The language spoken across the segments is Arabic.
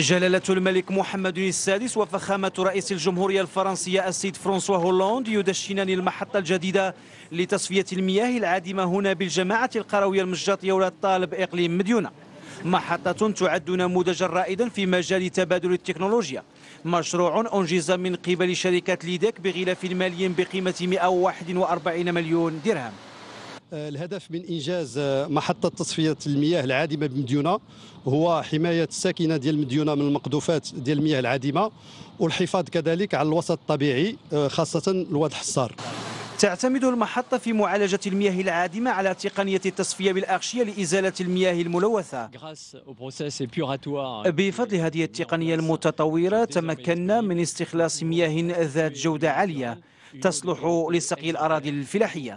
جلالة الملك محمد السادس وفخامة رئيس الجمهورية الفرنسية السيد فرانسوا هولاند يدشنان المحطة الجديدة لتصفية المياه العادمة هنا بالجماعة القروية المجاطية ولاية طالب إقليم مديونة. محطة تعد نموذجا رائدا في مجال تبادل التكنولوجيا، مشروع أنجز من قبل شركة ليدك بغلاف مالي بقيمة 141 مليون درهم. الهدف من إنجاز محطة تصفية المياه العادمة بمديونة هو حماية الساكنة ديال مديونة من المقذوفات ديال المياه العادمة، والحفاظ كذلك على الوسط الطبيعي خاصة الواد حصار. تعتمد المحطة في معالجة المياه العادمة على تقنية التصفية بالأغشية لإزالة المياه الملوثة. بفضل هذه التقنية المتطورة تمكنا من استخلاص مياه ذات جودة عالية تصلح لسقي الأراضي الفلاحية.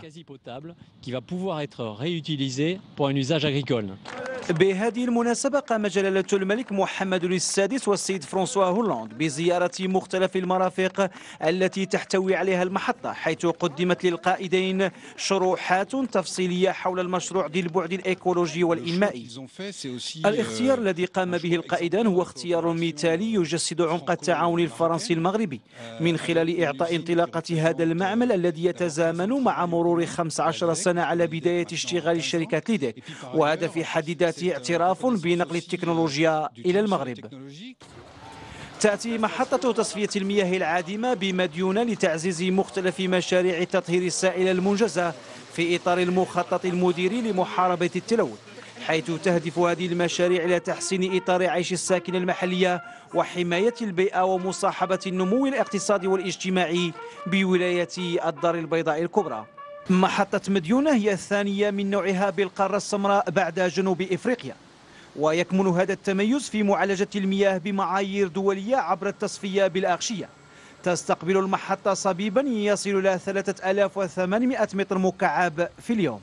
بهذه المناسبة قام جلالة الملك محمد السادس والسيد فرانسوا هولاند بزيارة مختلف المرافق التي تحتوي عليها المحطة، حيث قدمت للقائدين شروحات تفصيلية حول المشروع ذي البعد الإيكولوجي والإنمائي. الاختيار الذي قام به القائدان هو اختيار مثالي يجسد عمق التعاون الفرنسي المغربي من خلال إعطاء انطلاقة هذا المعمل الذي يتزامن مع مرور 15 سنة على بداية اشتغال شركة ليدك، وهذا في حد ذاته اعتراف بنقل التكنولوجيا إلى المغرب. تأتي محطة تصفية المياه العادمة بمديونة لتعزيز مختلف مشاريع تطهير السائل المنجزة في إطار المخطط المديري لمحاربة التلوث، حيث تهدف هذه المشاريع إلى تحسين إطار عيش الساكنة المحلية وحماية البيئة ومصاحبة النمو الاقتصادي والاجتماعي بولاية الدار البيضاء الكبرى. محطة مديونة هي الثانية من نوعها بالقارة السمراء بعد جنوب إفريقيا، ويكمن هذا التميز في معالجة المياه بمعايير دولية عبر التصفية بالأغشية. تستقبل المحطة صبيبا يصل إلى 3800 متر مكعب في اليوم.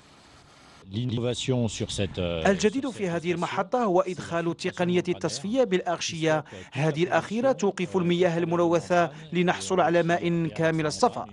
الجديد في هذه المحطة هو إدخال تقنية التصفية بالأغشية، هذه الأخيرة توقف المياه الملوثة لنحصل على ماء كامل الصفاء.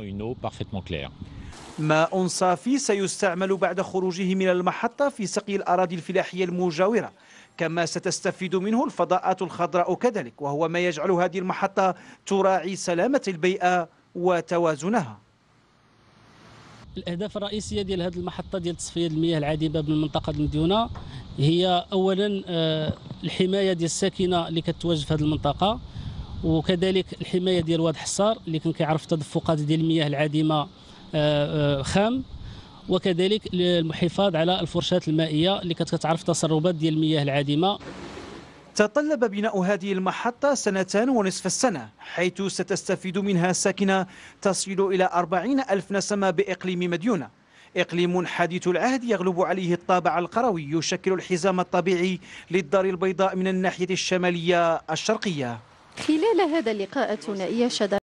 ماء صافي سيستعمل بعد خروجه من المحطة في سقي الأراضي الفلاحية المجاورة، كما ستستفيد منه الفضاءات الخضراء كذلك، وهو ما يجعل هذه المحطة تراعي سلامة البيئة وتوازنها. الأهداف الرئيسية ديال هذه المحطة ديال تصفية المياه العادمة من منطقة المديونة هي أولا الحماية ديال الساكنة اللي كتواجد في هذه المنطقة، وكذلك الحماية ديال واد حصار اللي كان كيعرف تدفقات ديال المياه العادمة خام، وكذلك الحفاظ على الفرشات المائية اللي كتعرف تسربات ديال المياه العادمة. تطلب بناء هذه المحطة 2.5 سنة، حيث ستستفيد منها ساكنة تصل إلى 40,000 نسمة بإقليم مديونة، إقليم حديث العهد يغلب عليه الطابع القروي، يشكل الحزام الطبيعي للدار البيضاء من الناحية الشمالية الشرقية. خلال هذا اللقاء الثنائي شهد